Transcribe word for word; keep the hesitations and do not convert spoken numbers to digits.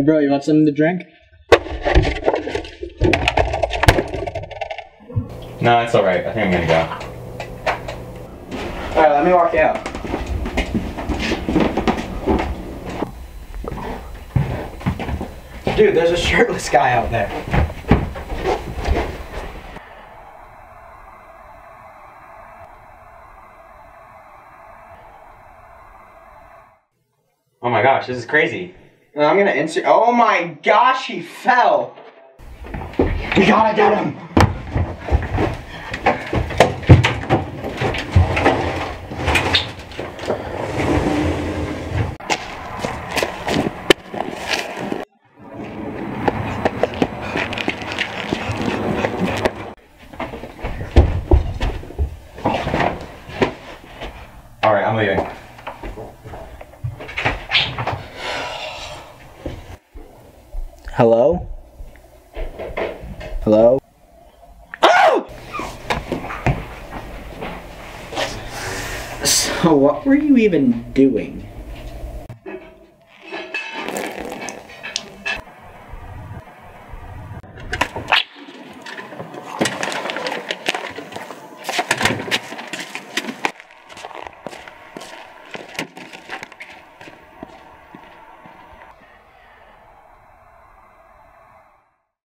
Hey bro, you want something to drink? No, it's alright. I think I'm gonna go. Alright, let me walk you out. Dude, there's a shirtless guy out there. Oh my gosh, this is crazy. I'm gonna insert. Oh my gosh, he fell! We gotta get him! Alright, I'm leaving. Hello? Hello? Oh! So what were you even doing?